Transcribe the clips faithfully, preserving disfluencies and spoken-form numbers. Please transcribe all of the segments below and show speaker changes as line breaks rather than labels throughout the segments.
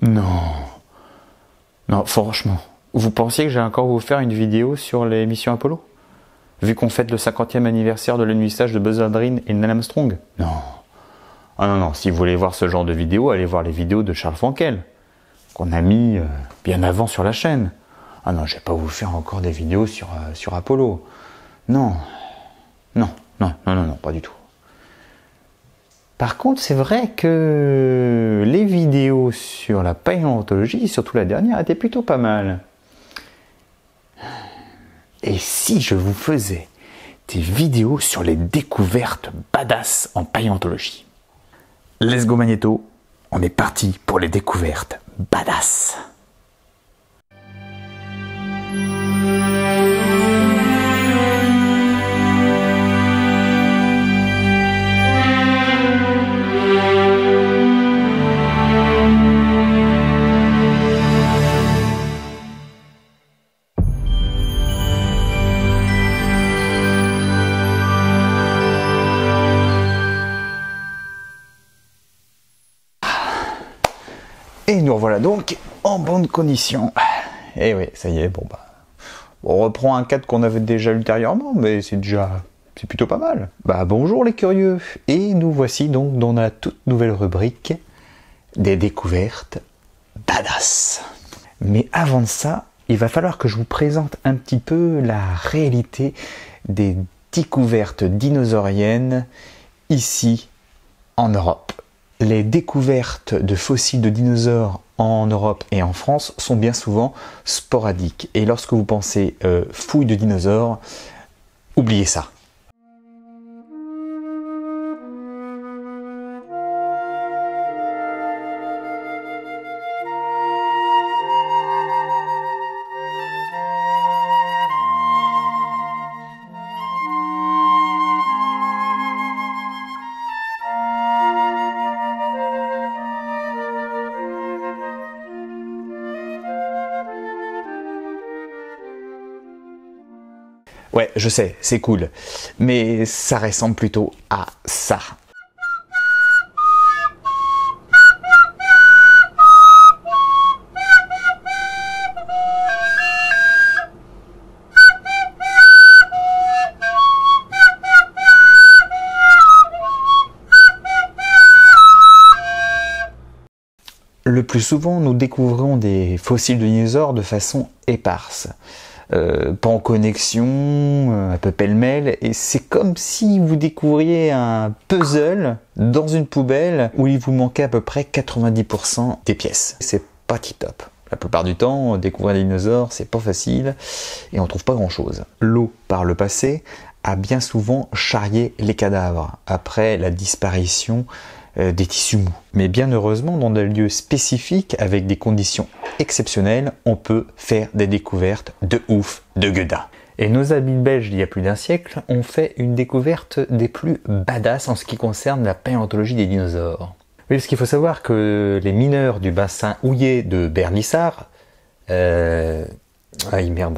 Non. Non, franchement. Vous pensiez que j'allais encore vous faire une vidéo sur les missions Apollo? Vu qu'on fête le cinquantième anniversaire de l'alunissage de Buzz Aldrin et Neil Armstrong? Non. Ah non, non, si vous voulez voir ce genre de vidéo, allez voir les vidéos de Charles Frankel, qu'on a mis euh, bien avant sur la chaîne. Ah non, je vais pas vous faire encore des vidéos sur, euh, sur Apollo. Non. Non, non, non, non, non, pas du tout. Par contre, c'est vrai que les vidéos sur la paléontologie, surtout la dernière, étaient plutôt pas mal. Et si je vous faisais des vidéos sur les découvertes badass en paléontologie? Let's go Magnéto, on est parti pour les découvertes badass. Et nous revoilà donc en bonne condition. Et oui, ça y est, bon bah... On reprend un cadre qu'on avait déjà ultérieurement, mais c'est déjà... c'est plutôt pas mal. Bah bonjour les curieux. Et nous voici donc dans la toute nouvelle rubrique des découvertes badass. Mais avant de ça, il va falloir que je vous présente un petit peu la réalité des découvertes dinosauriennes ici en Europe. Les découvertes de fossiles de dinosaures en Europe et en France sont bien souvent sporadiques. Et lorsque vous pensez euh, fouilles de dinosaures, oubliez ça. Ouais, je sais, c'est cool, mais ça ressemble plutôt à ça. Le plus souvent, nous découvrons des fossiles de dinosaures de façon éparse. Euh, pas en connexion, euh, un peu pêle-mêle, et c'est comme si vous découvriez un puzzle dans une poubelle où il vous manquait à peu près quatre-vingt-dix pour cent des pièces. C'est pas tip-top. La plupart du temps, découvrir des dinosaures, c'est pas facile et on trouve pas grand-chose. L'eau, par le passé, a bien souvent charrié les cadavres après la disparition euh, des tissus mous. Mais bien heureusement, dans des lieux spécifiques, avec des conditions exceptionnelles, on peut faire des découvertes de ouf, de gueudin. Et nos amis belges d'il y a plus d'un siècle ont fait une découverte des plus badass en ce qui concerne la paléontologie des dinosaures. Oui, parce qu'il faut savoir que les mineurs du bassin houillé de Bernissart... Euh... Aïe merde.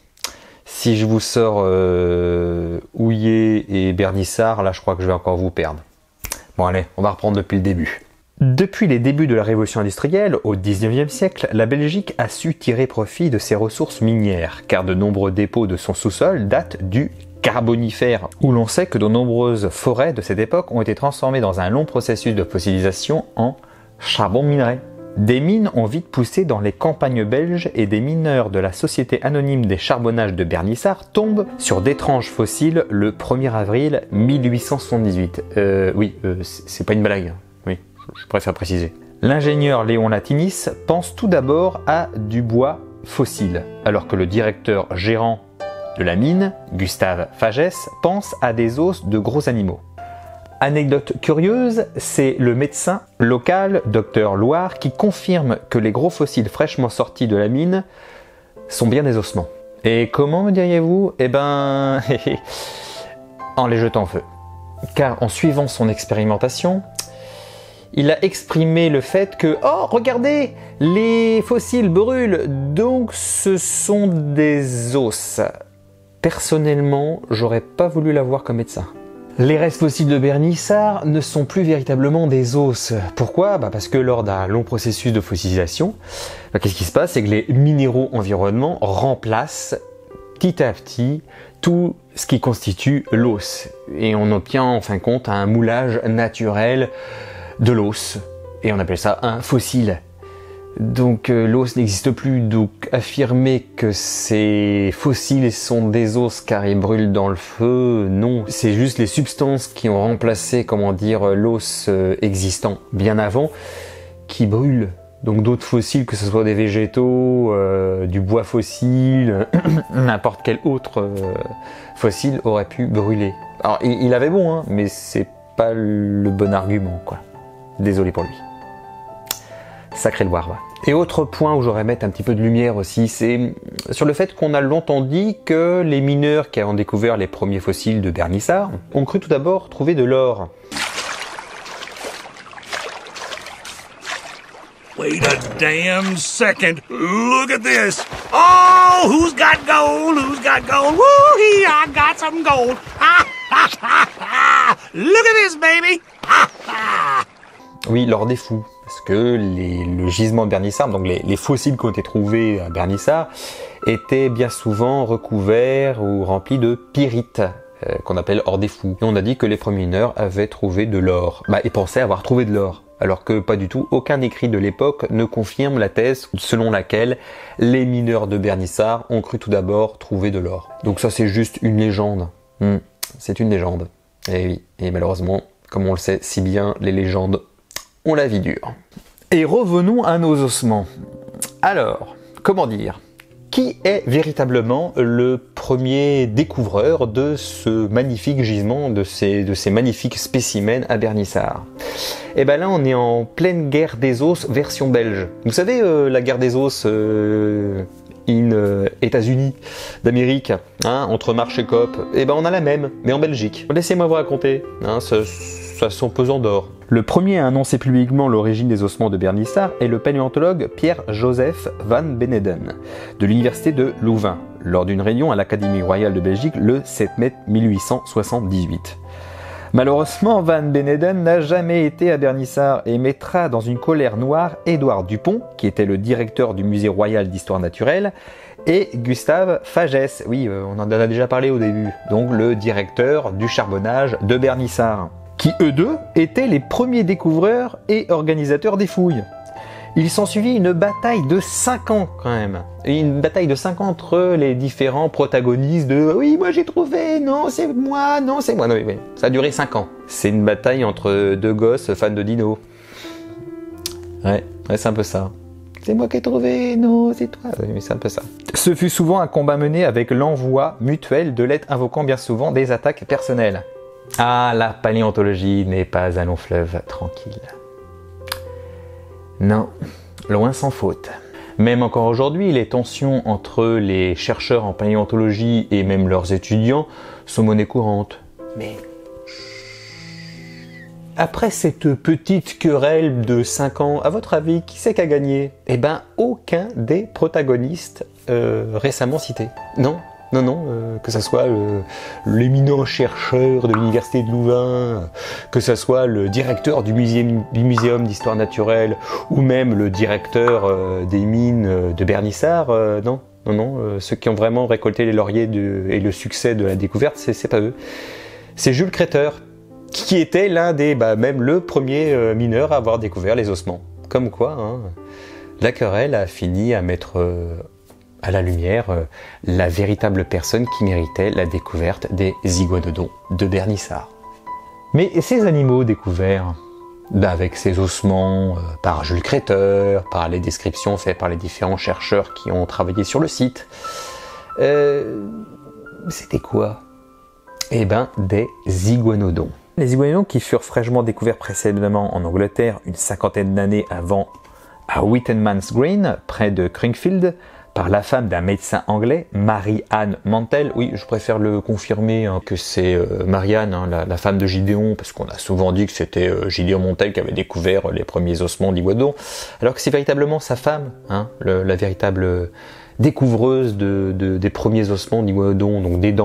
Si je vous sors euh, houillé et Bernissart, là je crois que je vais encore vous perdre. Bon allez, on va reprendre depuis le début. Depuis les débuts de la révolution industrielle, au dix-neuvième siècle, la Belgique a su tirer profit de ses ressources minières, car de nombreux dépôts de son sous-sol datent du Carbonifère, où l'on sait que de nombreuses forêts de cette époque ont été transformées dans un long processus de fossilisation en charbon minerai. Des mines ont vite poussé dans les campagnes belges et des mineurs de la Société anonyme des charbonnages de Bernissart tombent sur d'étranges fossiles le premier avril mille huit cent soixante-dix-huit. Euh, oui, euh, c'est pas une blague. Oui, je préfère préciser. L'ingénieur Léon Latinis pense tout d'abord à du bois fossile, alors que le directeur gérant de la mine, Gustave Fagès, pense à des os de gros animaux. Anecdote curieuse, c'est le médecin local, docteur Loire, qui confirme que les gros fossiles fraîchement sortis de la mine sont bien des ossements. Et comment, me diriez-vous? Eh ben, en les jetant en feu. Car en suivant son expérimentation, il a exprimé le fait que « Oh, regardez, les fossiles brûlent, donc ce sont des os ». Personnellement, j'aurais pas voulu l'avoir comme médecin.
Les restes fossiles de Bernissart ne sont plus véritablement des os. Pourquoi? Bah parce que lors d'un long processus de fossilisation, bah qu'est-ce qui se passe? C'est que les minéraux environnements remplacent petit à petit tout ce qui constitue l'os. Et on obtient en fin de compte un moulage naturel de l'os. Et on appelle ça un fossile. Donc euh, l'os n'existe plus, donc affirmer que ces fossiles sont des os car ils brûlent dans le feu, non. C'est juste les substances qui ont remplacé, comment dire, l'os euh, existant bien avant, qui brûlent. Donc d'autres fossiles, que ce soit des végétaux, euh, du bois fossile, n'importe quel autre euh, fossile aurait pu brûler. Alors il, il avait bon, hein, mais c'est pas le bon argument, quoi. Désolé pour lui. Sacré le Warba. Et autre point où j'aurais mettre un petit peu de lumière aussi, c'est sur le fait qu'on a longtemps dit que les mineurs qui ont découvert les premiers fossiles de Bernissart ont cru tout d'abord trouver de l'or.
Wait a damn second. Look at this. Oh, who's got gold? Who's got gold? Woo-hee, I got some gold. Ha, ha, ha, ha. Look at this, baby. Ha, ha.
Oui, l'or des fous. Parce que les, le gisement de Bernissart, donc les, les fossiles qui ont été trouvés à Bernissart, étaient bien souvent recouverts ou remplis de pyrite, euh, qu'on appelle or des fous. Et on a dit que les premiers mineurs avaient trouvé de l'or, bah, et pensaient avoir trouvé de l'or. Alors que pas du tout, aucun écrit de l'époque ne confirme la thèse selon laquelle les mineurs de Bernissart ont cru tout d'abord trouver de l'or. Donc ça c'est juste une légende. Mmh, c'est une légende. Et oui, et malheureusement, comme on le sait si bien, les légendes ont la vie dure. Et revenons à nos ossements. Alors, comment dire? Qui est véritablement le premier découvreur de ce magnifique gisement, de ces, de ces magnifiques spécimens à Bernissart? Et ben là, on est en pleine guerre des os version belge. Vous savez, euh, la guerre des os euh, in euh, États-Unis d'Amérique, hein, entre Marche et Coop. Et ben on a la même, mais en Belgique. Laissez-moi vous raconter, hein, ça, ça son pesant d'or. Le premier à annoncer publiquement l'origine des ossements de Bernissart est le paléontologue Pierre-Joseph van Beneden, de l'université de Louvain, lors d'une réunion à l'Académie royale de Belgique le sept mai mille huit cent soixante-dix-huit. Malheureusement, van Beneden n'a jamais été à Bernissart et mettra dans une colère noire Édouard Dupont, qui était le directeur du musée royal d'histoire naturelle, et Gustave Fagès, oui, euh, on en a déjà parlé au début, donc le directeur du charbonnage de Bernissart, qui eux deux étaient les premiers découvreurs et organisateurs des fouilles. Il s'ensuivit une bataille de cinq ans quand même, et une bataille de cinq ans entre les différents protagonistes de « oui, moi j'ai trouvé, non c'est moi, non c'est moi ». Non, oui, oui. Ça a duré cinq ans. C'est une bataille entre deux gosses fans de dino. Ouais, ouais c'est un peu ça. C'est moi qui ai trouvé, non c'est toi. Oui, mais c'est un peu ça. Ce fut souvent un combat mené avec l'envoi mutuel de lettres invoquant bien souvent des attaques personnelles. Ah, la paléontologie n'est pas un long fleuve tranquille. Non, loin s'en faute. Même encore aujourd'hui, les tensions entre les chercheurs en paléontologie et même leurs étudiants sont monnaie courante. Mais après cette petite querelle de cinq ans, à votre avis, qui c'est qui a gagné? Eh ben, aucun des protagonistes euh, récemment cités. Non. Non, non, euh, que ce soit l'éminent chercheur de l'université de Louvain, que ce soit le directeur du, musée, du muséum d'histoire naturelle, ou même le directeur euh, des mines de Bernissart, euh, non, non, non, euh, ceux qui ont vraiment récolté les lauriers de, et le succès de la découverte, c'est pas eux. C'est Jules Créter, qui était l'un des, bah, même le premier euh, mineur à avoir découvert les ossements. Comme quoi, hein, la querelle a fini à mettre Euh, à la lumière euh, la véritable personne qui méritait la découverte des iguanodons de Bernissart. Mais ces animaux découverts, bah avec ces ossements euh, par Jules Créter, par les descriptions faites par les différents chercheurs qui ont travaillé sur le site, euh, c'était quoi? Eh ben des iguanodons. Les iguanodons qui furent fraîchement découverts précédemment en Angleterre une cinquantaine d'années avant à Whitman's Green, près de Cringfield, par la femme d'un médecin anglais, Mary-Anne Mantell. Oui, je préfère le confirmer hein, que c'est euh, Marianne, hein, la, la femme de Gideon, parce qu'on a souvent dit que c'était euh, Gideon Mantell qui avait découvert euh, les premiers ossements d'iguanodon, alors que c'est véritablement sa femme, hein, le, la véritable découvreuse de, de, des premiers ossements d'iguanodon, donc des dents,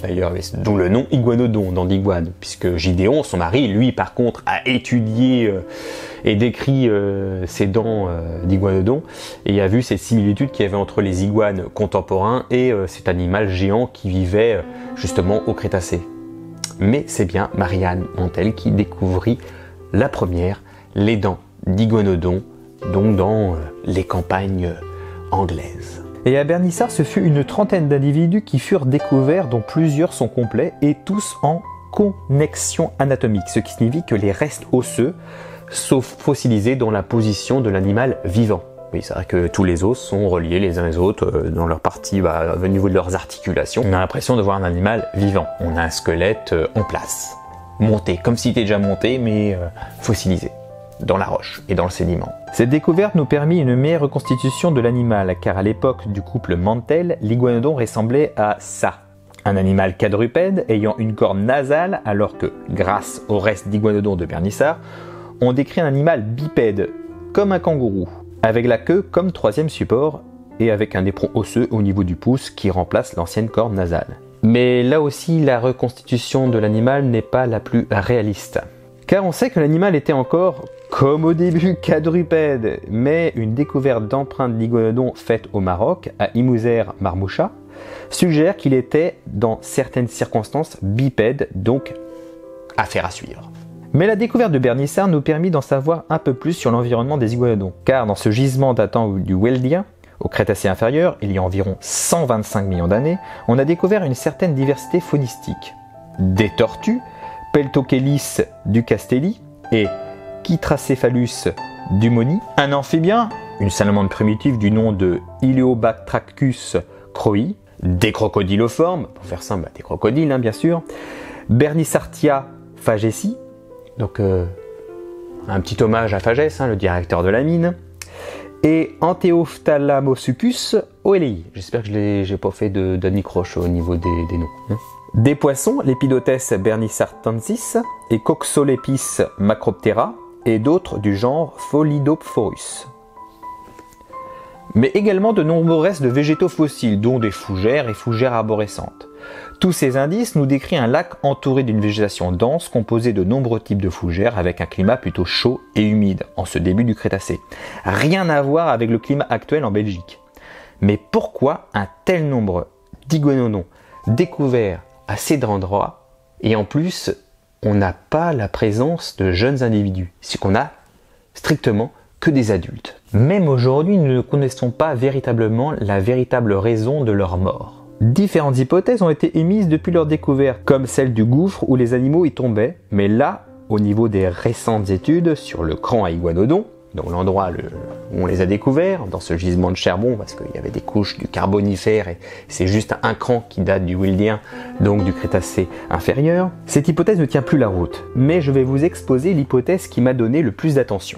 d'ailleurs, d'où le nom iguanodon dans d'iguane, puisque Gideon, son mari, lui par contre, a étudié euh, et décrit euh, ces dents euh, d'iguanodon, et a vu ces similitudes qu'il y avait entre les iguanes contemporains et euh, cet animal géant qui vivait euh, justement au Crétacé. Mais c'est bien Marianne Montel qui découvrit la première, les dents d'iguanodon, donc dans euh, les campagnes euh, anglaises.
Et à Bernissart, ce fut une trentaine d'individus qui furent découverts, dont plusieurs sont complets et tous en connexion anatomique, ce qui signifie que les restes osseux sont fossilisés dans la position de l'animal vivant. Oui, c'est vrai que tous les os sont reliés les uns les autres euh, dans leur partie, bah, au niveau de leurs articulations. On a l'impression de voir un animal vivant. On a un squelette euh, en place, monté, comme s'il était déjà monté, mais euh, fossilisé dans la roche et dans le sédiment. Cette découverte nous permit une meilleure reconstitution de l'animal, car à l'époque du couple Mantel, l'iguanodon ressemblait à ça. Un animal quadrupède ayant une corne nasale, alors que, grâce au reste d'iguanodon de Bernissart, on décrit un animal bipède, comme un kangourou, avec la queue comme troisième support et avec un éperon osseux au niveau du pouce qui remplace l'ancienne corne nasale. Mais là aussi, la reconstitution de l'animal n'est pas la plus réaliste. Car on sait que l'animal était encore, comme au début, quadrupède, mais une découverte d'empreintes d'iguanodon faite au Maroc, à Imouzer Marmoucha, suggère qu'il était, dans certaines circonstances, bipède, donc affaire à suivre. Mais la découverte de Bernissart nous permit d'en savoir un peu plus sur l'environnement des iguanodons, car dans ce gisement datant du Weldien, au Crétacé inférieur, il y a environ cent vingt-cinq millions d'années, on a découvert une certaine diversité faunistique. Des tortues, Peltochelys du Castelli et Chytracéphalus du Moni, un amphibien, une salamandre primitive du nom de Ileobactrachus croi, des crocodiloformes, pour faire simple, des crocodiles hein, bien sûr, Bernissartia fagesi, donc euh, un petit hommage à Phagès, hein, le directeur de la mine, et Anteophthalamosuchus oelei. J'espère que je n'ai pas fait de d'anicroche au niveau des, des noms. Hein. Des poissons, Lepidothes bernissartensis et Coxolepis macroptera, et d'autres du genre Pholidophorus. Mais également de nombreux restes de végétaux fossiles, dont des fougères et fougères arborescentes. Tous ces indices nous décrivent un lac entouré d'une végétation dense composée de nombreux types de fougères avec un climat plutôt chaud et humide en ce début du Crétacé. Rien à voir avec le climat actuel en Belgique. Mais pourquoi un tel nombre d'iguanodons découverts à ces endroits et en plus on n'a pas la présence de jeunes individus, c'est qu'on a strictement que des adultes. Même aujourd'hui, nous ne connaissons pas véritablement la véritable raison de leur mort. Différentes hypothèses ont été émises depuis leur découverte, comme celle du gouffre où les animaux y tombaient, mais là, au niveau des récentes études sur le cran à iguanodon, donc l'endroit où on les a découverts, dans ce gisement de charbon, parce qu'il y avait des couches du Carbonifère et c'est juste un cran qui date du Weldien, donc du Crétacé inférieur. Cette hypothèse ne tient plus la route, mais je vais vous exposer l'hypothèse qui m'a donné le plus d'attention.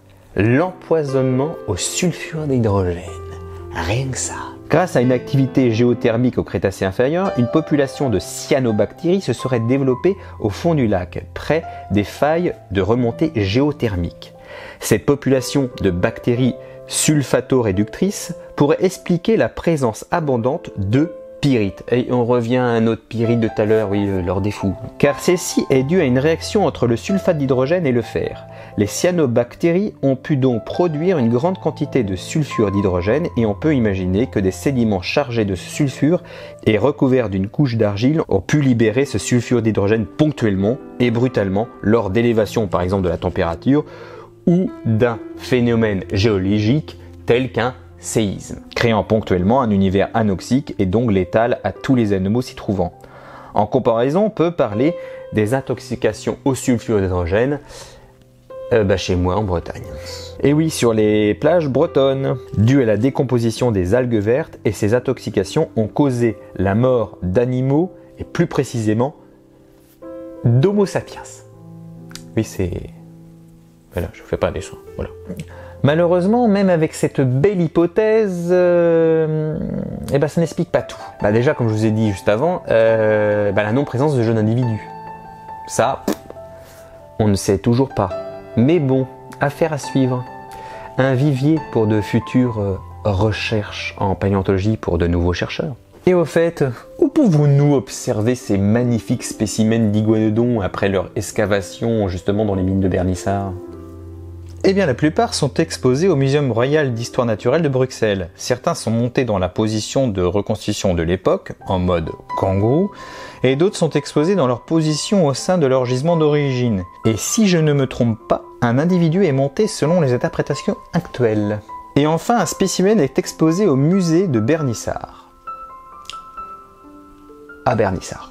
L'empoisonnement au sulfure d'hydrogène. Rien que ça. Grâce à une activité géothermique au Crétacé inférieur, une population de cyanobactéries se serait développée au fond du lac, près des failles de remontée géothermique. Cette population de bactéries sulfato-réductrices pourrait expliquer la présence abondante de pyrites. Et on revient à un autre pyrite de tout à l'heure, oui, euh, lors des fous. Car celle-ci est due à une réaction entre le sulfate d'hydrogène et le fer. Les cyanobactéries ont pu donc produire une grande quantité de sulfure d'hydrogène et on peut imaginer que des sédiments chargés de ce sulfure et recouverts d'une couche d'argile ont pu libérer ce sulfure d'hydrogène ponctuellement et brutalement lors d'élévation par exemple de la température ou d'un phénomène géologique tel qu'un séisme, créant ponctuellement un univers anoxique et donc létal à tous les animaux s'y trouvant. En comparaison, on peut parler des intoxications au sulfure d'hydrogène euh, bah chez moi en Bretagne. Et oui, sur les plages bretonnes, dû à la décomposition des algues vertes, et ces intoxications ont causé la mort d'animaux et plus précisément d'Homo sapiens. Oui, c'est... Voilà, je ne fais pas des soins. Voilà. Malheureusement, même avec cette belle hypothèse, euh, eh ben, ça n'explique pas tout. Bah déjà, comme je vous ai dit juste avant, euh, bah, la non-présence de jeunes individus. Ça, on ne sait toujours pas. Mais bon, affaire à suivre. Un vivier pour de futures euh, recherches en paléontologie pour de nouveaux chercheurs. Et au fait,
Où pouvons-nous observer ces magnifiques spécimens d'iguanodons après leur excavation justement dans les mines de Bernissart?
Eh bien, la plupart sont exposés au Muséum royal d'histoire naturelle de Bruxelles. Certains sont montés dans la position de reconstitution de l'époque, en mode kangourou, et d'autres sont exposés dans leur position au sein de leur gisement d'origine. Et si je ne me trompe pas, un individu est monté selon les interprétations actuelles. Et enfin, un spécimen est exposé au musée de Bernissart. À Bernissart.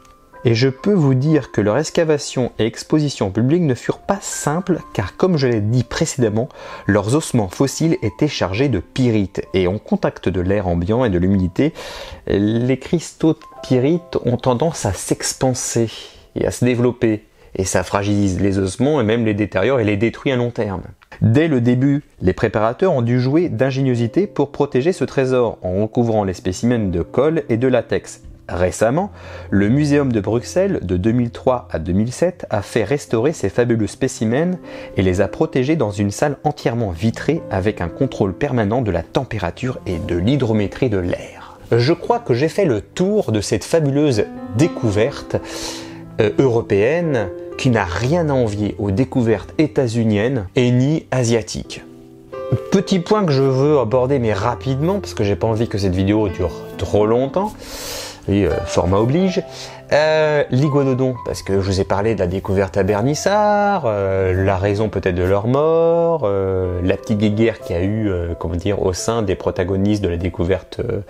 Et je peux vous dire que leur excavation et exposition publique ne furent pas simples car, comme je l'ai dit précédemment, leurs ossements fossiles étaient chargés de pyrite et en contact de l'air ambiant et de l'humidité, les cristaux de pyrite ont tendance à s'expanser et à se développer et ça fragilise les ossements et même les détériore et les détruit à long terme. Dès le début, les préparateurs ont dû jouer d'ingéniosité pour protéger ce trésor en recouvrant les spécimens de colle et de latex. Récemment, le Muséum de Bruxelles, de deux mille trois à deux mille sept, a fait restaurer ces fabuleux spécimens et les a protégés dans une salle entièrement vitrée avec un contrôle permanent de la température et de l'hydrométrie de l'air. Je crois que j'ai fait le tour de cette fabuleuse découverte euh, européenne qui n'a rien à envier aux découvertes états-uniennes et ni asiatiques. Petit point que je veux aborder mais rapidement parce que j'ai pas envie que cette vidéo dure trop longtemps. Et euh, format oblige. Euh, L'iguanodon, parce que je vous ai parlé de la découverte à Bernissart, euh, la raison peut-être de leur mort, euh, la petite guéguerre qu'il y a eu, euh, comment dire, au sein des protagonistes de la découverte euh,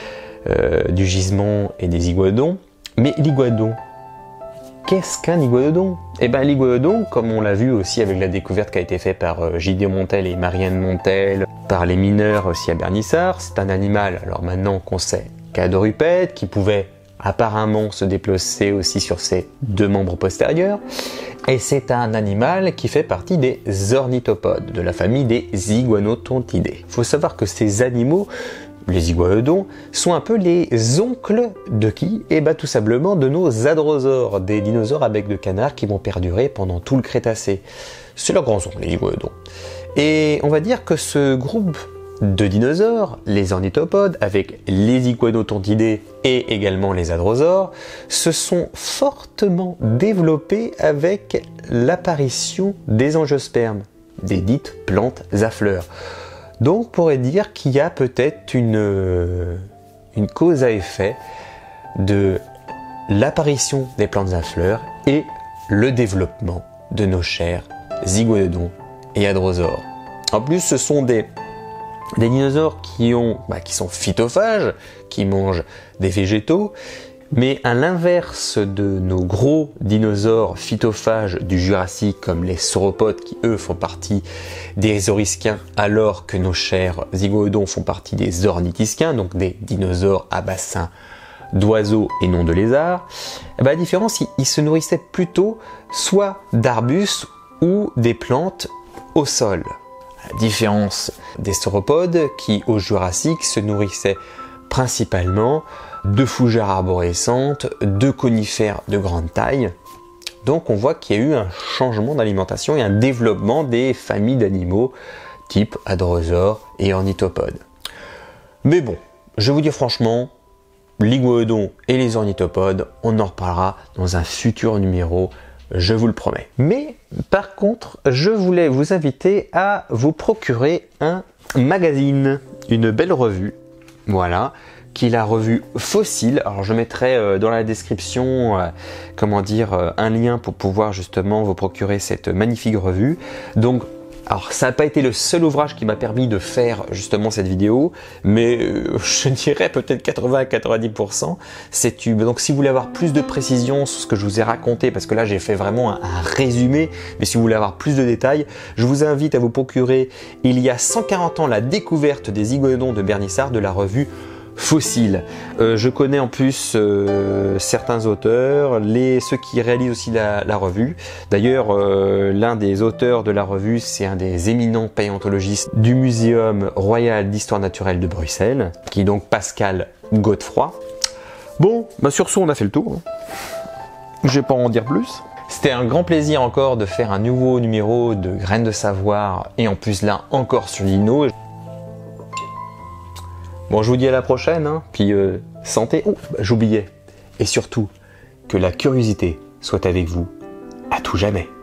euh, du gisement et des iguanodons. Mais l'iguanodon, qu'est-ce qu'un iguanodon? Eh bien l'iguanodon, comme on l'a vu aussi avec la découverte qui a été faite par euh, J D Montel et Marianne Montel, par les mineurs aussi à Bernissart, c'est un animal, alors maintenant qu'on sait, quadrupède, qui pouvait apparemment se déplacer aussi sur ses deux membres postérieurs. Et c'est un animal qui fait partie des ornithopodes, de la famille des iguanotontidés. Il faut savoir que ces animaux, les iguanodons, sont un peu les oncles de qui? Eh bien tout simplement de nos hadrosaures, des dinosaures à bec de canard qui vont perdurer pendant tout le Crétacé. C'est leurs grands oncles, les iguanodons. Et on va dire que ce groupe de dinosaures, les ornithopodes, avec les iguanotontidés et également les hadrosaures, se sont fortement développés avec l'apparition des angiospermes, des dites plantes à fleurs. Donc on pourrait dire qu'il y a peut-être une, une cause à effet de l'apparition des plantes à fleurs et le développement de nos chers iguanodons et hadrosaures. En plus, ce sont des Des dinosaures qui, ont, bah, qui sont phytophages, qui mangent des végétaux, mais à l'inverse de nos gros dinosaures phytophages du Jurassique comme les sauropodes qui eux font partie des orisquiens alors que nos chers iguanodons font partie des ornithisquiens, donc des dinosaures à bassin d'oiseaux et non de lézards, bah, la différence, ils, ils se nourrissaient plutôt soit d'arbustes ou des plantes au sol. La différence des sauropodes qui, au Jurassique, se nourrissaient principalement de fougères arborescentes, de conifères de grande taille. Donc on voit qu'il y a eu un changement d'alimentation et un développement des familles d'animaux type hadrosaures et ornithopodes. Mais bon, je vais vous dire franchement, l'iguanodon et les ornithopodes, on en reparlera dans un futur numéro, je vous le promets. Mais par contre, je voulais vous inviter à vous procurer un magazine, une belle revue, voilà, qui est la revue Fossile. Alors je mettrai dans la description, euh, comment dire, euh, un lien pour pouvoir justement vous procurer cette magnifique revue. Donc, alors ça n'a pas été le seul ouvrage qui m'a permis de faire justement cette vidéo, mais euh, je dirais peut-être quatre-vingts à quatre-vingt-dix pour cent c'est tube. Donc si vous voulez avoir plus de précision sur ce que je vous ai raconté, parce que là j'ai fait vraiment un, un résumé, mais si vous voulez avoir plus de détails, je vous invite à vous procurer il y a cent quarante ans la découverte des iguanodons de Bernissart de la revue Fossile. Euh, je connais en plus euh, certains auteurs, les, ceux qui réalisent aussi la, la revue. D'ailleurs, euh, l'un des auteurs de la revue, c'est un des éminents paléontologistes du Muséum royal d'histoire naturelle de Bruxelles, qui est donc Pascal Godefroy. Bon, bah sur ce, on a fait le tour. Je vais pas en dire plus. C'était un grand plaisir encore de faire un nouveau numéro de Graines de Savoir, et en plus là, encore sur Dino.
Bon, je vous dis à la prochaine, hein. Puis euh, santé, oh, bah, j'oubliais. Et surtout, que la curiosité soit avec vous à tout jamais.